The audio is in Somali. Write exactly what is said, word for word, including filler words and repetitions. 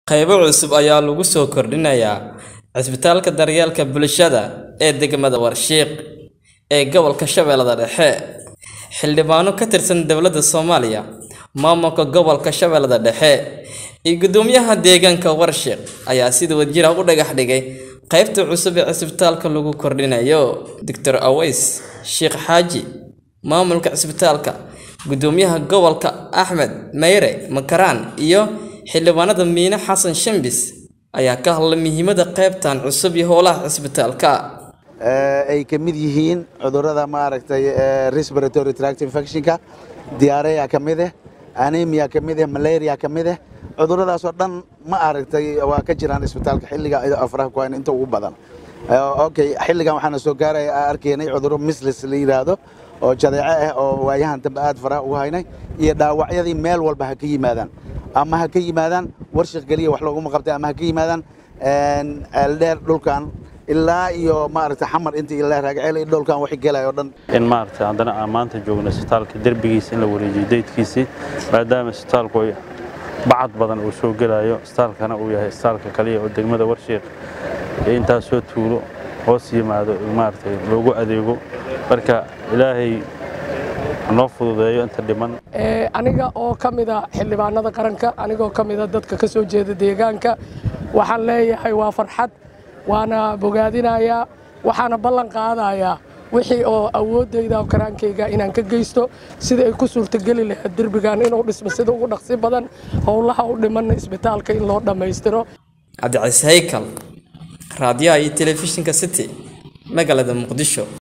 Qaybo cusub ayaa lagu soo kordhinayaa Cisbitaalka Daryeelka Bulshada ee degmada Warshiiq ee gobolka Shabeellada Dhexe. Xildhibaano ka tirsan dowladda Soomaaliya, maamulka gobolka Shabeellada Dhexe, iyo gudoomiyaha deegaanka Warshiiq ayaa si wadajir ah u dhagax dhigay qaybta cusub ee cisbitaalka lagu kordhinayo. Doctor Aweys Sheekh Xaaji, maamulka cisbitaalka, gudoomiyaha gobolka Axmed Meyre Makaraan iyo xildhibaanada Miine Xasan Shambis ayaa ka hadlay muhiimadda qaybtan cusub iyo howlaha cisbitaalka. ay ka mid yihiin cudurrada maaragtay respiratory tract infectionka, diarrhea ka mid ah, anemia ka mid ah, malaria ka mid ah. cudurradaas oo dhan ma aragtay waa ka jiraan isbitaalka xilliga afraha ku inta ugu badan. okay xilligan waxaan soo gaaray arkaynay cudurro measles la yiraahdo oo jadeeco ah oo waayahan dambe aad faraha ugu haynay iyo dhaawacyadii meel walba ha ka yimaadaan ama ha ka yimaadaan Warshiiq galiya wax loogu qabtay ama ha ka yimaadaan een eldeer dhulkan ilaa iyo maaragtay xamar intii ilaa raagceel iyo dhulkan wax galay oo dhan in maaragtay haddana amaanta joogna isbitaalka darbigiisa in la wareejiyo deydkiisa maadaama isbitaalku bacad badan uu soo galayo isbitaalkana uu yahay isbitaalka kaliya oo degmada Warshiiq inta soo tuulo hoos yimaado maaragtay loogu adeego marka ilaahay noo fududeeyo inta dhiman ee aniga oo kamida xildhibaanada qaranka aniga oo kamida dadka ka soo jeeda deegaanka waxaan leeyahay waa farxad waana bogaadinaya waxaana ballan qaadayaa wixii oo awoodayda oo karaankayga inaan ka geysto sida ay ku suurtagali lahayd darbigan inuu dhismo sida ugu dhaqsi badan howlaha u dhiman isbitaalka in loo dhameystiro. Cabdi Ciise Haykal, raadiyaha iyo telefishinka City, magaalada Muqdisho.